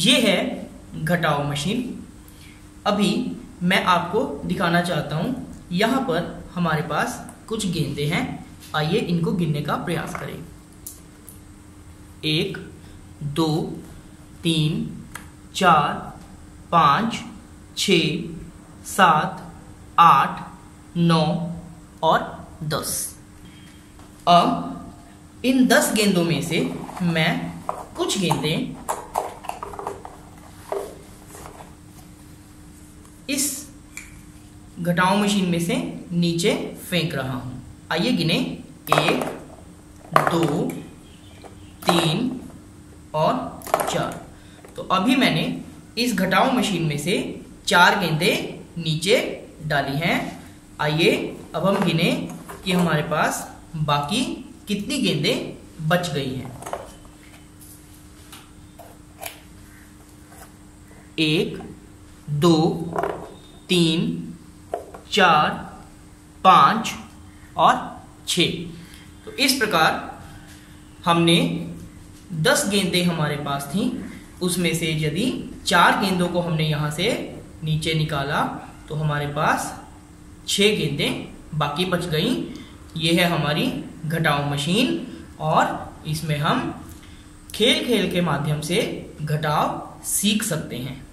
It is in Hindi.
ये है घटाओ मशीन। अभी मैं आपको दिखाना चाहता हूँ, यहाँ पर हमारे पास कुछ गेंदे हैं। आइए इनको गिनने का प्रयास करें। 1 2 3 4 5 6 7 8 9 और 10। अब इन 10 गेंदों में से मैं कुछ गेंदें इस घटाओ मशीन में से नीचे फेंक रहा हूं। आइए गिने, 1 2 3 और 4। तो अभी मैंने इस घटाओ मशीन में से 4 गेंदें नीचे डाली हैं। आइए अब हम गिने कि हमारे पास बाकी कितनी गेंदें बच गई हैं। 1 2 3 4 5 और 6। तो इस प्रकार हमने 10 गेंदें हमारे पास थीं, उसमें से यदि 4 गेंदों को हमने यहाँ से नीचे निकाला तो हमारे पास 6 गेंदें बाकी बच गई। ये है हमारी घटाओ मशीन और इसमें हम खेल खेल के माध्यम से घटाव सीख सकते हैं।